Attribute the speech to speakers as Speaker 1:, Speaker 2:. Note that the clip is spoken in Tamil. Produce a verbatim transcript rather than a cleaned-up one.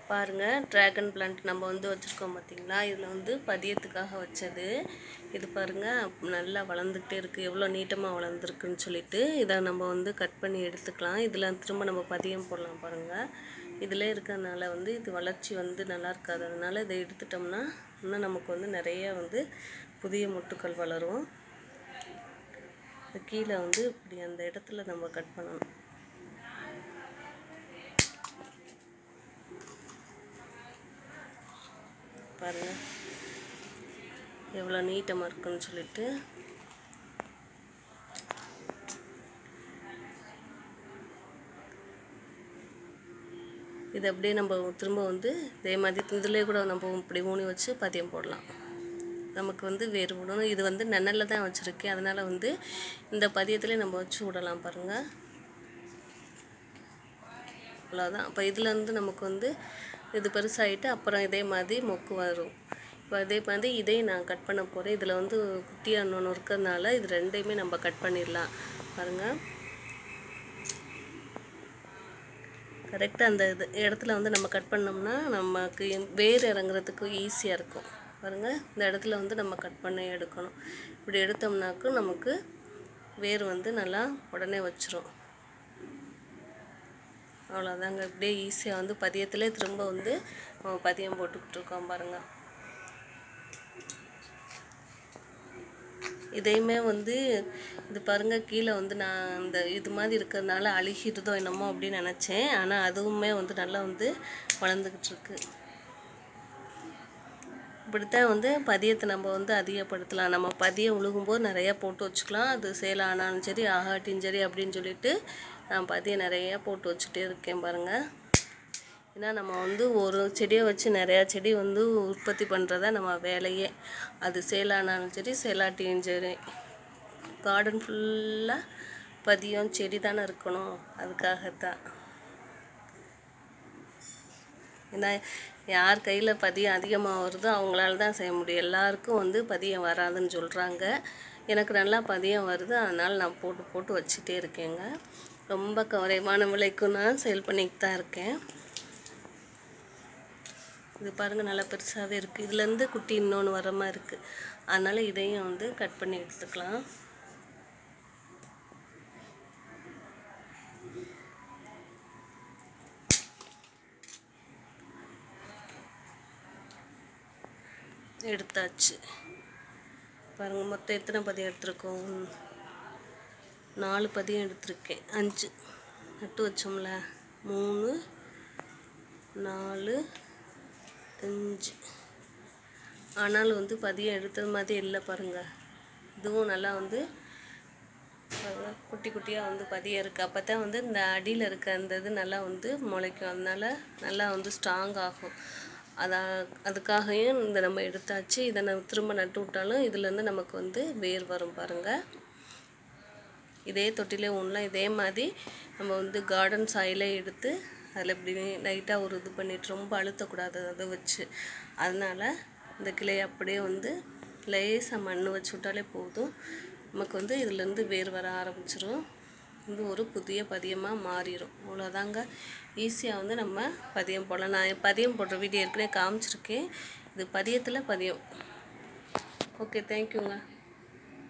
Speaker 1: பாருங்கள், ட்ராகன் பிளான்ட் நம்ம வந்து வச்சுருக்கோம் பார்த்திங்களா. இதில் வந்து பதியத்துக்காக வச்சது. இது பாருங்கள், நல்லா வளர்ந்துக்கிட்டே இருக்குது. எவ்வளோ நீட்டமாக வளர்ந்துருக்குன்னு சொல்லிட்டு இதை நம்ம வந்து கட் பண்ணி எடுத்துக்கலாம். இதில் திரும்ப நம்ம பதியம் போடலாம் பாருங்கள். இதில் இருக்கிறதுனால வந்து இது வளர்ச்சி வந்து நல்லா இருக்காது. அதனால் இதை எடுத்துட்டோம்னா இன்னும் நமக்கு வந்து நிறைய வந்து புதிய மொட்டுக்கள் வளரும். கீழே வந்து இப்படி அந்த இடத்துல நம்ம கட் பண்ணணும். பாருங்கள் எவ்வளோ நீட்டமாக இருக்குன்னு சொல்லிட்டு. இது அப்படியே நம்ம திரும்ப வந்து இதே மாதிரி இதிலே கூட நம்ம இப்படி ஊனி வச்சு பதியம் போடலாம். நமக்கு வந்து வேறு விடணும். இது வந்து நெனலில் தான் வச்சுருக்கேன். அதனால் வந்து இந்த பதியத்துலேயே நம்ம வச்சு விடலாம் பாருங்கள். அவ்வளோதான். அப்போ இதுலேருந்து நமக்கு வந்து இது பெருசாகிட்டு அப்புறம் இதே மாதிரி மொக்கு வரும். இப்போ அதே மாதிரி இதையும் நான் கட் பண்ண போகிறேன். இதில் வந்து குட்டியாக இன்னொன்று இருக்கிறதுனால இது ரெண்டையுமே நம்ம கட் பண்ணிடலாம் பாருங்கள். கரெக்டாக அந்த இது இடத்துல வந்து நம்ம கட் பண்ணோம்னா நமக்கு வேர் இறங்குறதுக்கு ஈஸியாக இருக்கும் பாருங்கள். இந்த இடத்துல வந்து நம்ம கட் பண்ணி எடுக்கணும். இப்படி எடுத்தோம்னாக்கும் நமக்கு வேர் வந்து நல்லா உடனே வச்சிரும். அவ்வளோதாங்க. இப்படியே ஈஸியாக வந்து பதியத்திலே திரும்ப வந்து பதியம் போட்டுக்கிட்டு இருக்கோம் பாருங்கள். இதையுமே வந்து இது பாருங்கள், கீழே வந்து நான் இந்த இது மாதிரி இருக்கிறதுனால அழுகிடுதோ என்னமோ அப்படின்னு நினச்சேன். ஆனால் அதுவுமே வந்து நல்லா வந்து வளர்ந்துக்கிட்டு இருக்கு. இப்படித்தான் வந்து பதியத்தை நம்ம வந்து அதிகப்படுத்தலாம். நம்ம பதியம் உழுகும்போது நிறையா போட்டு வச்சுக்கலாம். அது சேல் ஆனாலும் சரி ஆகாட்டியும் சரி அப்படின்னு சொல்லிட்டு நான் பதியம் நிறையா போட்டு வச்சுட்டே இருக்கேன் பாருங்கள். ஏன்னா நம்ம வந்து ஒரு செடியை வச்சு நிறையா செடி வந்து உற்பத்தி பண்ணுறதா நம்ம வேலையே. அது சேல் ஆனாலும் சரி சேலாட்டியும் சரி. கார்டன் ஃபுல்லாக பதியம் செடி தானே இருக்கணும். அதுக்காகத்தான். ஏன்னா யார் கையில் பதியம் அதிகமாக வருதோ அவங்களால தான் செய்ய முடியும். எல்லாருக்கும் வந்து பதியம் வராதுன்னு சொல்கிறாங்க. எனக்கு நல்லா பதியம் வருது. அதனால் நான் போட்டு போட்டு வச்சுட்டே இருக்கேங்க. ரொம்ப குறைவான விலைக்கும் நான் சேல் பண்ணிக்கிட்டு தான் இருக்கேன். இது பாருங்கள், நல்லா பெருசாகவே இருக்குது. இதுலேருந்து குட்டி இன்னொன்று வர மாதிரி இருக்குது. அதனால் இதையும் வந்து கட் பண்ணி எடுத்துக்கலாம். எடுத்தாச்சு பாருங்கள். மொத்தம் எத்தனை பதியம் எடுத்துருக்கோம்? நாலு பதியம் எடுத்திருக்கேன். அஞ்சு நட்டு வச்சோம்ல, மூணு நாலு அஞ்சு. ஆனாலும் வந்து பதியம் எடுத்தது மாதிரி இல்லை பாருங்கள். இதுவும் நல்லா வந்து குட்டி குட்டியாக வந்து பதியம் இருக்குது. அப்போ தான் வந்து இந்த அடியில் இருக்க அந்த இது நல்லா வந்து முளைக்கும். அதனால் நல்லா வந்து ஸ்ட்ராங் ஆகும். அதை அதுக்காகவும் இந்த நம்ம எடுத்தாச்சு. இதை நம்ம திரும்ப நட்டு விட்டாலும் இதுலேருந்து நமக்கு வந்து வேர் வரும் பாருங்கள். இதே தொட்டிலே ஊனலாம். இதே மாதிரி நம்ம வந்து கார்டன் சாயிலே எடுத்து அதில் இப்படி லைட்டாக ஒரு இது பண்ணிட்டு ரொம்ப அழுத்தக்கூடாது அதை வச்சு. அதனால் இந்த கிளையை அப்படியே வந்து லேசாக மண் வச்சு விட்டாலே போதும். நமக்கு வந்து இதுலேருந்து வேர் வர ஆரம்பிச்சிடும். இது ஒரு புதிய பதியமாக மாறிடும். அவ்வளோதாங்க. ஈஸியாக வந்து நம்ம பதியம் போடலாம். நான் பதியம் போடுற வீடியோ ஏற்கனவே காமிச்சிருக்கேன். இது பதியத்தில் பதியம். ஓகே, தேங்க்யூங்க.